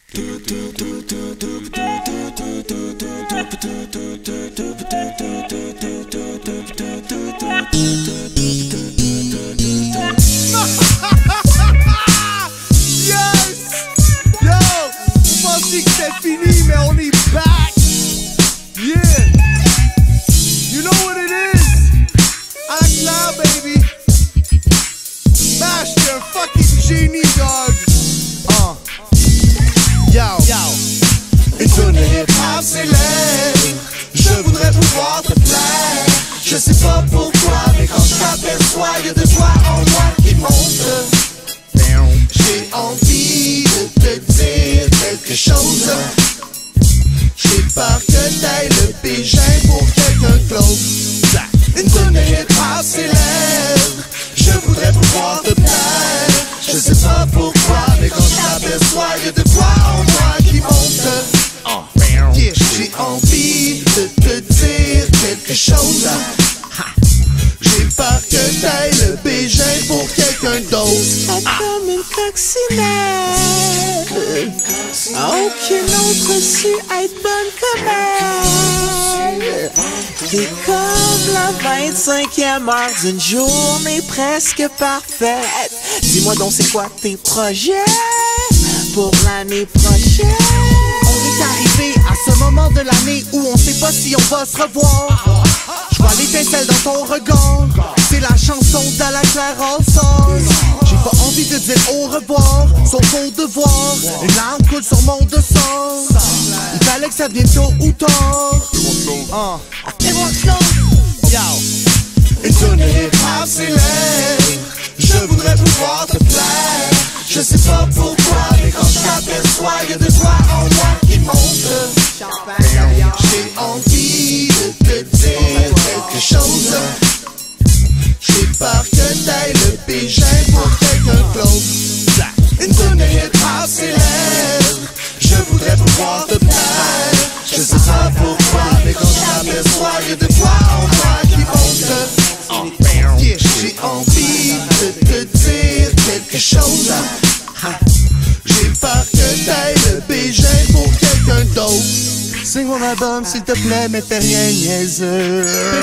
C'est fini, mais on est back. Yeah, you know what it is. À la claire, baby. Smash, t'es un fucking génie, dog. Yo. Une tonne hip-hop s'élève. Je voudrais pouvoir te plaire. Je sais pas pourquoi, mais quand je t'aperçois, y'a de quoi en moi qui monte. J'ai envie de te dire quelque chose. J'ai peur que t'ailles le bégin pour quelqu'un d'autre. Une tonne de hip-hop s'élève. Je voudrais pouvoir te plaire. Je sais pas pourquoi, mais quand je t'aperçois, y'a de quoi en moi qui monte. Yeah, j'ai envie de te dire quelque chose. J'ai peur que t'ailles le bégin pour quelqu'un d'autre. Comme une coccinelle. Aucune autre su être bonne comme elle. T'es comme la 25e heure d'une journée presque parfaite. Dis-moi donc c'est quoi tes projets pour l'année prochaine? On est arrivé à ce moment de l'année où on sait pas si on va se revoir. Je vois l'étincelle dans ton regard. C'est la chanson d'Ala Claire All Stars. J'ai pas envie de dire au revoir, sauf au devoir. Une larme coule sur mon dessert. Il fallait que ça vienne tôt ou tard. Une tonne hip-hop s'élève. Je voudrais pouvoir te plaire. Je sais pas pourquoi, mais quand je t'aperçois, y'a de quoi en moi qui monte. J'ai envie de te dire quelque chose. J'ai peur que t'ailles le bégin pour quelqu'un d'autre. Une tonne de hip-hop s'élève. Je voudrais pouvoir te plaire. Je sais pas pourquoi, mais quand je t'aperçois, y'a de quoi en moi qui monte. Yeah, j'ai envie de te dire quelque chose. J'ai peur que t'ailles le bégin pour quelqu'un d'autre. Signe mon album s'il te plaît, mais fais rien niaiseux.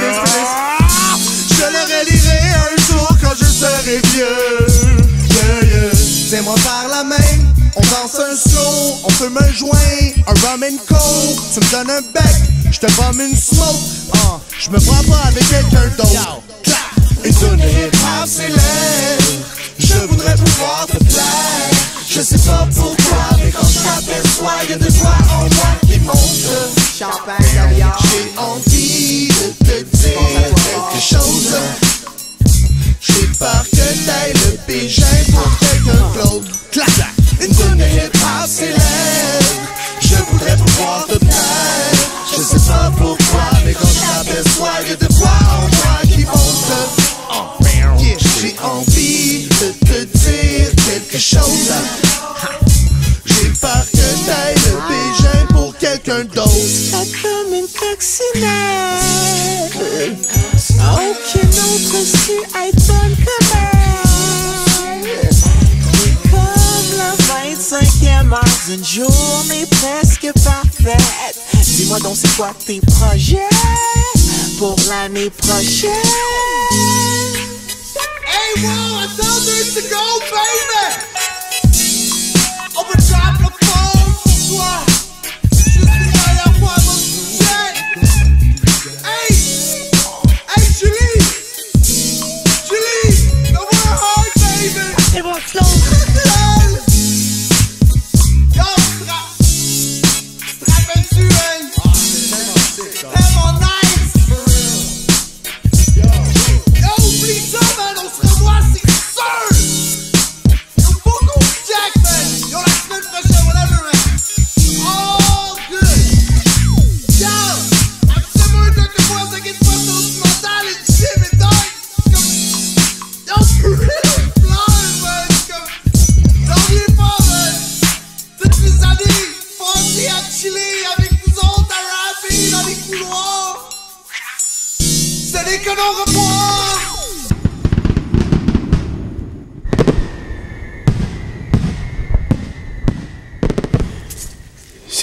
Je le relirai un jour quand je serai vieux. Tiens-moi par la main, on danse un slow, on fume un joint, un rum and coke. Tu me donnes un bec, je te bombe une smoke. Je me vois pas avec quelqu'un d'autre. Une tonne de hip-hop s'élève. Je voudrais pouvoir te plaire. Je sais pas pourquoi, mais quand je t'aperçois, y'a de quoi en moi qui monte. J'ai envie de te dire quelque chose. J'ai peur que t'ailles le bégin pour quelqu'un d'autre. Une tonne de hip-hop s'élève. Je voudrais pouvoir te plaire. Je sais pas pourquoi, mais quand je t'aperçois, y'a de quoi en moi qui monte. Yeah, j'ai envie de te dire quelque chose. J'ai peur que t'ailles le bégin pour quelqu'un d'autre. Comme une coccinelle. Aucune autre su être bonne comme elle. T'es comme la 25e heure d'une journée presque parfaite. Dis-moi donc c'est quoi tes projets pour l'année prochaine? Hey, whoa, I told you to go, baby! Overdrive le phone pour toi. Je suis derrière moi, mon sujet. Hey! Hey, Julie! Julie! The world hard, baby! C'est bon, flow! Yo, strap-tu, hein? Tellement nice! Yo, oublie ça, man! On se revoit, c'est sûr! Yo, faut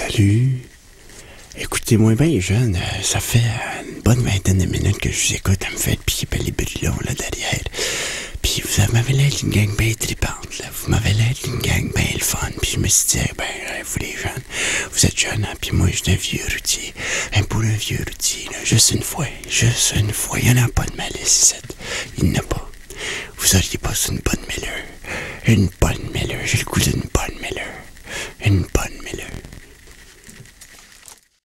Salut. Écoutez-moi bien, jeune, ça fait une bonne vingtaine de minutes que je vous écoute, elle me fait le pied les brûlons là derrière. Puis vous m'avez l'air d'une gang bien tripante, là. Vous m'avez l'air d'une gang bien le fun. Puis je me suis dit, vous les jeunes, vous êtes jeunes, hein? Puis moi, je suis un vieux routier. Pour un vieux routier, là, juste une fois. Il n'y en a pas de malice ici. Il n'y en a pas. Vous auriez pas une bonne Miller. Une bonne Miller. J'ai le goût d'une bonne